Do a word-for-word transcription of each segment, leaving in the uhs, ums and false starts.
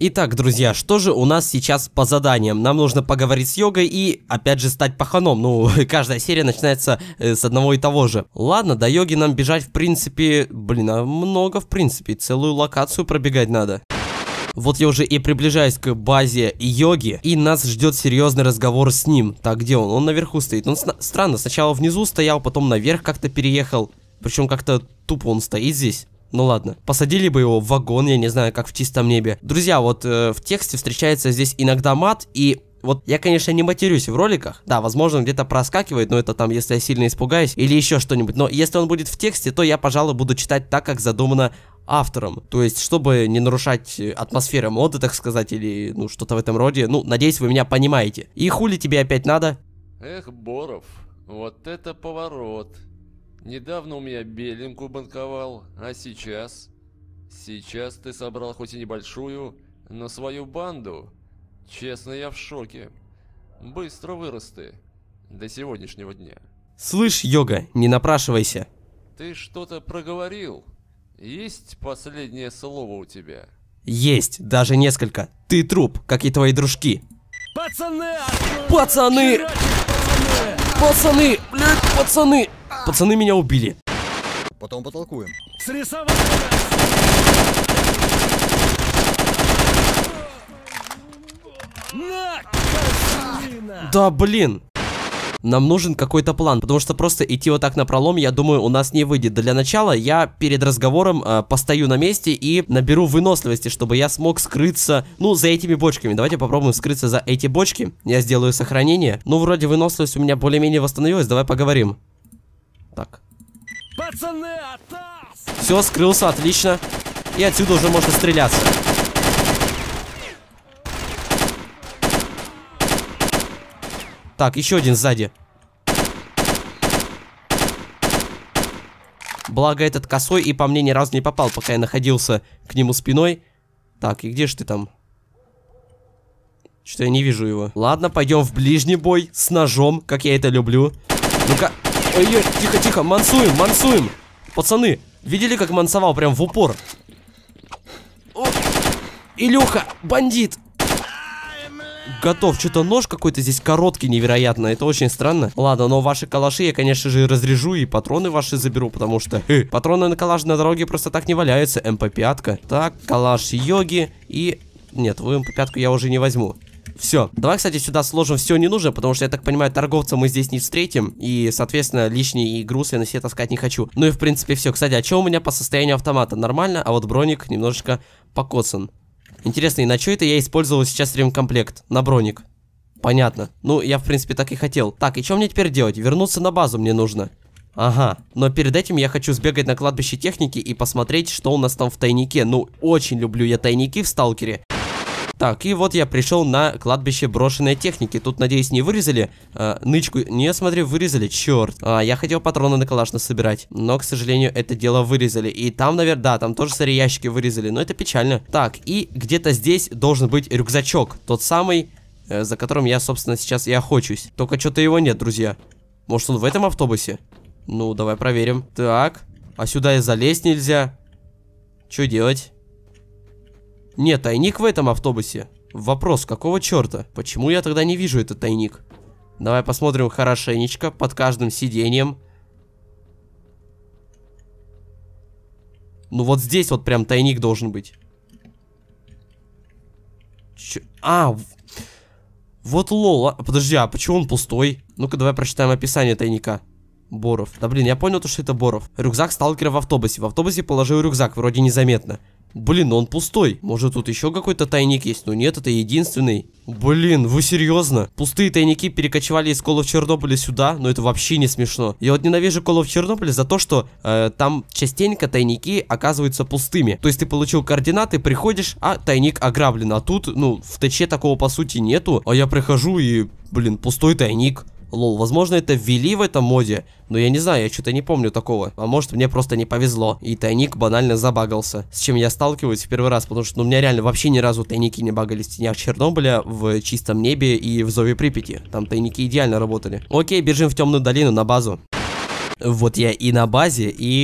Итак, друзья, что же у нас сейчас по заданиям? Нам нужно поговорить с Йогой и, опять же, стать паханом. Ну, каждая серия начинается э, с одного и того же. Ладно, до Йоги нам бежать, в принципе, блин, а много, в принципе. Целую локацию пробегать надо. Вот я уже и приближаюсь к базе Йоги, и нас ждет серьезный разговор с ним. Так, где он? Он наверху стоит. Он странно, сначала внизу стоял, потом наверх как-то переехал. Причем как-то тупо он стоит здесь. Ну ладно, посадили бы его в вагон, я не знаю, как в чистом небе. Друзья, вот э, в тексте встречается здесь иногда мат, и вот я, конечно, не матерюсь в роликах. Да, возможно, где-то проскакивает, но это там, если я сильно испугаюсь, или еще что-нибудь. Но если он будет в тексте, то я, пожалуй, буду читать так, как задумано автором. То есть, чтобы не нарушать атмосферу моды, так сказать, или ну что-то в этом роде. Ну, надеюсь, вы меня понимаете. И хули тебе опять надо? Эх, Боров, вот это поворот. Недавно у меня беленькую банковал, а сейчас? Сейчас ты собрал хоть и небольшую, но свою банду. Честно, я в шоке. Быстро вырос ты. До сегодняшнего дня. Слышь, Йога, не напрашивайся. Ты что-то проговорил? Есть последнее слово у тебя? Есть, даже несколько. Ты труп, как и твои дружки. Пацаны! Пацаны! Пацаны! Блядь, пацаны! Пацаны меня убили. Потом потолкуем. Срисовали! На, козлина! Да блин. Нам нужен какой-то план, потому что просто идти вот так напролом, я думаю, у нас не выйдет. Для начала я перед разговором э, постою на месте и наберу выносливости, чтобы я смог скрыться, ну, за этими бочками. Давайте попробуем скрыться за эти бочки. Я сделаю сохранение. Ну, вроде выносливость у меня более-менее восстановилась. Давай поговорим. Так. Пацаны, атас! Все, скрылся, отлично. И отсюда уже можно стреляться. Так, еще один сзади. Благо этот косой и по мне ни разу не попал, пока я находился к нему спиной. Так, и где же ты там? Что-то я не вижу его. Ладно, пойдем в ближний бой с ножом, как я это люблю. Ну-ка. Ой-ой, тихо-тихо, мансуем, мансуем. Пацаны, видели, как мансовал прям в упор? О, Илюха, бандит. Готов. Что-то нож какой-то здесь короткий, невероятно. Это очень странно. Ладно, но ваши калаши я, конечно же, разрежу и патроны ваши заберу, потому что э, патроны на калаш на дороге просто так не валяются. эм пэ пять. Так, калаш Йоги и... Нет, в эм пэ пять я уже не возьму. Все. Давай, кстати, сюда сложим все не нужно, потому что, я так понимаю, торговца мы здесь не встретим. И, соответственно, лишний груз я на себе таскать не хочу. Ну и, в принципе, все. Кстати, а что у меня по состоянию автомата? Нормально, а вот броник немножечко покоцан. Интересно, и на что это я использовал сейчас ремкомплект? На броник. Понятно. Ну, я, в принципе, так и хотел. Так, и что мне теперь делать? Вернуться на базу мне нужно. Ага. Но перед этим я хочу сбегать на кладбище техники и посмотреть, что у нас там в тайнике. Ну, очень люблю я тайники в Сталкере. Так, и вот я пришел на кладбище брошенной техники. Тут, надеюсь, не вырезали а, нычку. Не, смотри, вырезали, черт. А, я хотел патроны на калаш насобирать, но, к сожалению, это дело вырезали. И там, наверное, да, там тоже сырые ящики вырезали, но это печально. Так, и где-то здесь должен быть рюкзачок. Тот самый, э, за которым я, собственно, сейчас и охочусь. Только что-то его нет, друзья. Может, он в этом автобусе? Ну, давай проверим. Так, а сюда и залезть нельзя. Что делать? Нет, тайник в этом автобусе. Вопрос, какого черта? Почему я тогда не вижу этот тайник? Давай посмотрим хорошенечко под каждым сиденьем. Ну вот здесь вот прям тайник должен быть. Ч... А, вот лол. А, подожди, а почему он пустой? Ну-ка, давай прочитаем описание тайника. Боров. Да блин, я понял то, что это Боров. Рюкзак сталкера в автобусе. В автобусе положил рюкзак, вроде незаметно. Блин, но он пустой. Может, тут еще какой-то тайник есть? Но нет, это единственный. Блин, вы серьезно? Пустые тайники перекочевали из Call of Чернобыля сюда? Но это вообще не смешно. Я вот ненавижу Call of Чернобыля за то, что э, там частенько тайники оказываются пустыми. То есть ты получил координаты, приходишь, а тайник ограблен. А тут, ну, в ТЧ такого по сути нету. А я прихожу и, блин, пустой тайник. Лол, возможно, это ввели в этом моде, но я не знаю, я что-то не помню такого. А может, мне просто не повезло, и тайник банально забагался. С чем я сталкиваюсь в первый раз, потому что ну, у меня реально вообще ни разу тайники не багались в тенях Чернобыля, в чистом небе и в Зове Припяти. Там тайники идеально работали. Окей, бежим в темную долину на базу. Вот я и на базе, и...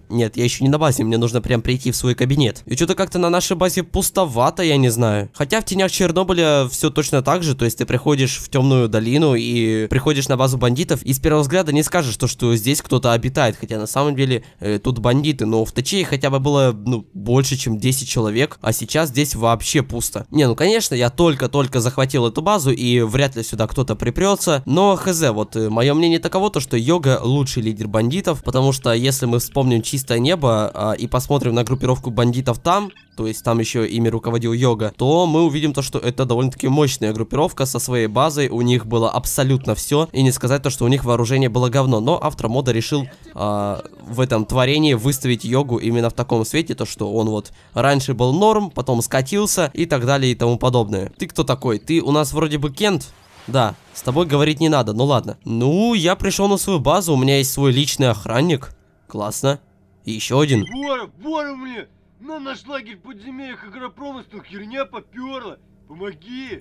Нет, я еще не на базе, мне нужно прям прийти в свой кабинет. И что-то как-то на нашей базе пустовато, я не знаю. Хотя в тенях Чернобыля все точно так же. То есть ты приходишь в темную долину и приходишь на базу бандитов, и с первого взгляда не скажешь, то, что здесь кто-то обитает. Хотя на самом деле э, тут бандиты. Но в ТЧ хотя бы было, ну, больше, чем десять человек. А сейчас здесь вообще пусто. Не, ну конечно, я только-только захватил эту базу, и вряд ли сюда кто-то припрется. Но хз, вот э, мое мнение таково, то, что Йога лучший лидер бандитов. Потому что если мы вспомним чистое небо а, и посмотрим на группировку бандитов там, то есть там еще ими руководил Йога, то мы увидим то, что это довольно-таки мощная группировка со своей базой, у них было абсолютно все, и не сказать то, что у них вооружение было говно, но автор мода решил а, в этом творении выставить Йогу именно в таком свете, то, что он вот раньше был норм, потом скатился и так далее и тому подобное. Ты кто такой? Ты у нас вроде бы Кент? Да, с тобой говорить не надо, ну ладно. Ну, я пришел на свою базу, у меня есть свой личный охранник, классно. И еще один. Вора, вора мне! На наш лагерь в подземельях агропрома, что херня поперла! Помоги!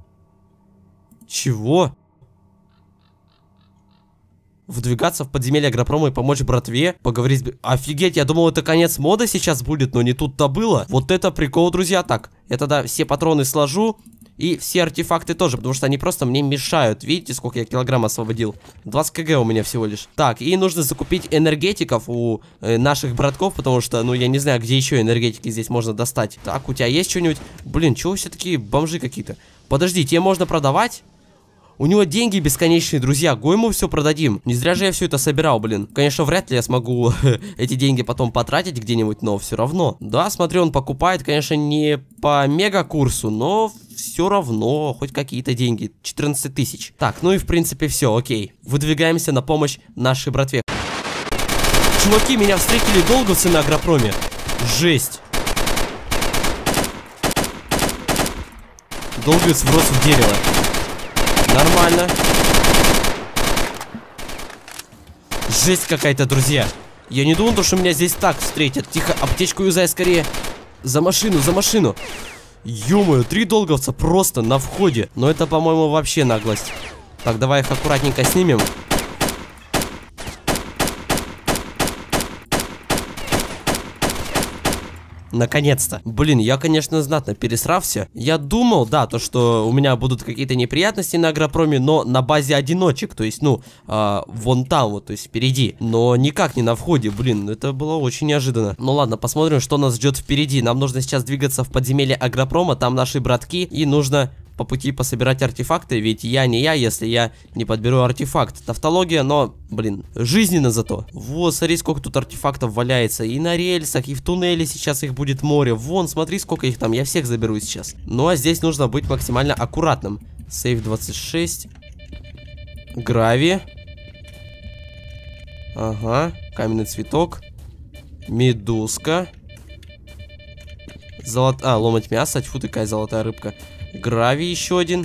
Чего? Выдвигаться в подземелье агропрома и помочь братве? Поговорить с... Офигеть, я думал, это конец мода сейчас будет, но не тут-то было. Вот это прикол, друзья. Так, я тогда все патроны сложу. И все артефакты тоже, потому что они просто мне мешают. Видите, сколько я килограмм освободил? двадцать килограмм у меня всего лишь. Так, и нужно закупить энергетиков у э, наших братков, потому что, ну, я не знаю, где еще энергетики здесь можно достать. Так, у тебя есть что-нибудь? Блин, чего все такие бомжи какие-то? Подожди, тебе можно продавать? У него деньги бесконечные, друзья, го ему все продадим. Не зря же я все это собирал, блин. Конечно, вряд ли я смогу эти деньги потом потратить где-нибудь, но все равно. Да, смотрю, он покупает, конечно, не по мега курсу, но все равно хоть какие-то деньги. четырнадцать тысяч. Так, ну и в принципе все, окей. Выдвигаемся на помощь нашей братве. Чуваки, меня встретили долговцы на агропроме. Жесть. Долговец врос в дерево. Нормально. Жесть какая-то, друзья. Я не думал, что меня здесь так встретят. Тихо, аптечку юзай скорее. За машину, за машину. Ё-моё, три долговца просто на входе. Но это, по-моему, вообще наглость. Так, давай их аккуратненько снимем. Наконец-то. Блин, я, конечно, знатно пересрався. Я думал, да, то, что у меня будут какие-то неприятности на агропроме, но на базе одиночек. То есть, ну, э, вон там вот, то есть впереди. Но никак не на входе, блин, это было очень неожиданно. Ну ладно, посмотрим, что нас ждет впереди. Нам нужно сейчас двигаться в подземелье агропрома, там наши братки, и нужно по пути пособирать артефакты, ведь я не я, если я не подберу артефакт. Тавтология, но, блин, жизненно зато. Вот, смотри, сколько тут артефактов валяется. И на рельсах, и в туннеле сейчас их будет море. Вон, смотри, сколько их там, я всех заберу сейчас. Ну, а здесь нужно быть максимально аккуратным. Сейф двадцать шесть. Грави. Ага, каменный цветок. Медузка. Золот... А, ломать мясо, тьфу, такая золотая рыбка. Гравий еще один.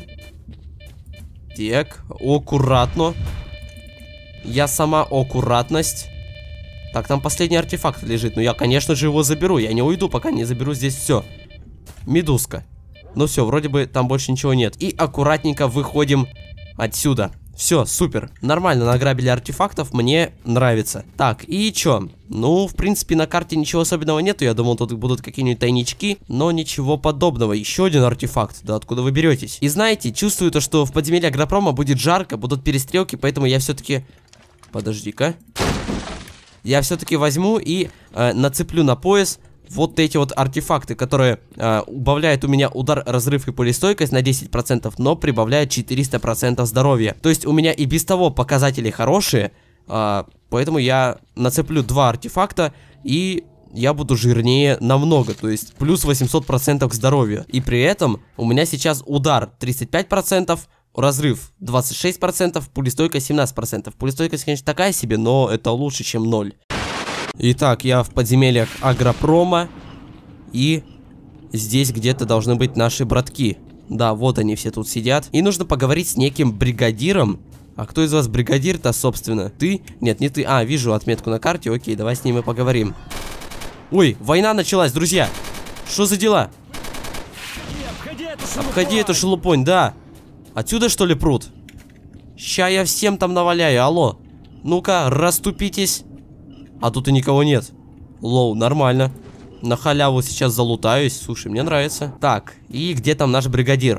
Так, аккуратно. Я сама аккуратность. Так, там последний артефакт лежит. Но я, конечно же, его заберу. Я не уйду, пока не заберу здесь все. Медузка. Ну все, вроде бы там больше ничего нет. И аккуратненько выходим отсюда. Все, супер. Нормально награбили артефактов, мне нравится. Так, и чё? Ну, в принципе, на карте ничего особенного нету. Я думал, тут будут какие-нибудь тайнички, но ничего подобного. Еще один артефакт. Да откуда вы беретесь? И знаете, чувствую то, что в подземелье агропрома будет жарко, будут перестрелки, поэтому я все-таки... Подожди-ка. Я все-таки возьму и э, нацеплю на пояс вот эти вот артефакты, которые э, убавляют у меня удар, разрыв и пулестойкость на десять процентов, но прибавляют четыреста процентов здоровья. То есть у меня и без того показатели хорошие, э, поэтому я нацеплю два артефакта и я буду жирнее намного, то есть плюс восемьсот процентов к здоровью. И при этом у меня сейчас удар тридцать пять процентов, разрыв двадцать шесть процентов, пулестойкость семнадцать процентов. Пулестойкость, конечно, такая себе, но это лучше, чем ноль. Итак, я в подземельях агропрома. И здесь где-то должны быть наши братки. Да, вот они все тут сидят. И нужно поговорить с неким бригадиром. А кто из вас бригадир-то, собственно? Ты? Нет, не ты. А, вижу отметку на карте. Окей, давай с ним и поговорим. Ой, война началась, друзья. Что за дела? Обходи эту шелупонь. Обходи эту шелупонь, да. Отсюда, что ли, прут? Ща я всем там наваляю, алло. Ну-ка, расступитесь. А тут и никого нет. Лоу, нормально. На халяву сейчас залутаюсь. Слушай, мне нравится. Так, и где там наш бригадир?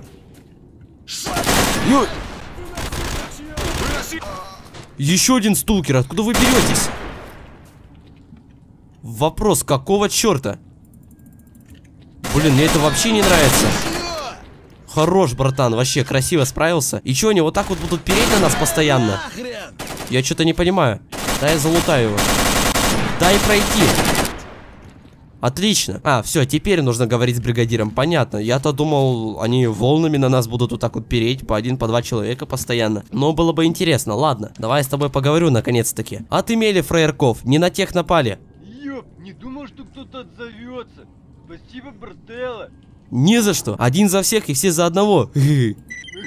Ё... Еще один сталкер. Откуда вы беретесь? Вопрос, какого черта? Блин, мне это вообще не нравится. Хорош, братан, вообще красиво справился. И что, они вот так вот будут переть на нас постоянно? Я что-то не понимаю. Да, я залутаю его. Дай пройти. Отлично. А, все, теперь нужно говорить с бригадиром. Понятно. Я-то думал, они волнами на нас будут вот так вот переть. По один, по два человека постоянно. Но было бы интересно. Ладно, давай я с тобой поговорю наконец-таки. Отымели фраерков. Не на тех напали. Ёп, не думал, что кто-то отзовется. Спасибо, брателло. Не за что. Один за всех и все за одного. Бля,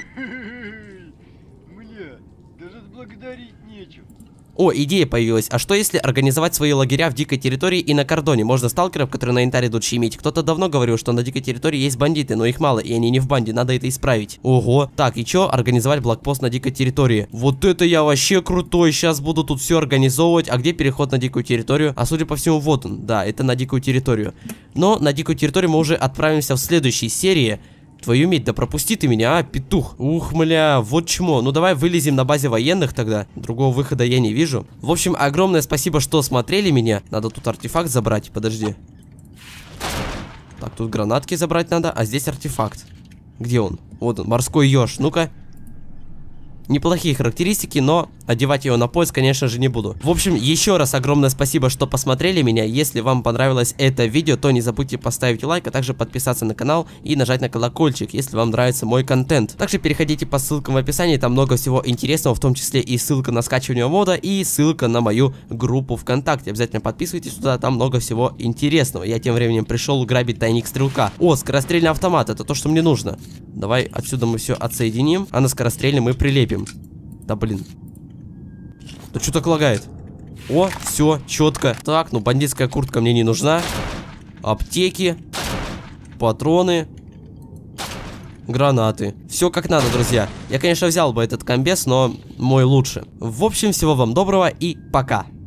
даже благодарить нечего. О, идея появилась. А что если организовать свои лагеря в дикой территории и на кордоне? Можно сталкеров, которые на янтарь идут щемить. Кто-то давно говорил, что на дикой территории есть бандиты, но их мало, и они не в банде. Надо это исправить. Ого. Так, и чё? Организовать блокпост на дикой территории. Вот это я вообще крутой. Сейчас буду тут все организовывать. А где переход на дикую территорию? А судя по всему, вот он. Да, это на дикую территорию. Но на дикую территорию мы уже отправимся в следующей серии. Твою медь, да пропусти ты меня, а, петух. Ух, мля, вот чмо. Ну давай вылезем на базе военных тогда. Другого выхода я не вижу. В общем, огромное спасибо, что смотрели меня. Надо тут артефакт забрать, подожди. Так, тут гранатки забрать надо, а здесь артефакт. Где он? Вот он, морской еж. Ну-ка. Неплохие характеристики, но одевать его на пояс, конечно же, не буду. В общем, еще раз огромное спасибо, что посмотрели меня. Если вам понравилось это видео, то не забудьте поставить лайк, а также подписаться на канал и нажать на колокольчик, если вам нравится мой контент. Также переходите по ссылкам в описании, там много всего интересного, в том числе и ссылка на скачивание мода, и ссылка на мою группу ВКонтакте. Обязательно подписывайтесь туда, там много всего интересного. Я тем временем пришел грабить тайник стрелка. О, скорострельный автомат, это то, что мне нужно. Давай отсюда мы все отсоединим, а на скорострельный мы прилепим. Да блин. Да что так лагает? О, все, четко. Так, ну бандитская куртка мне не нужна. Аптеки. Патроны. Гранаты. Все как надо, друзья. Я, конечно, взял бы этот комбез, но мой лучше. В общем, всего вам доброго и пока.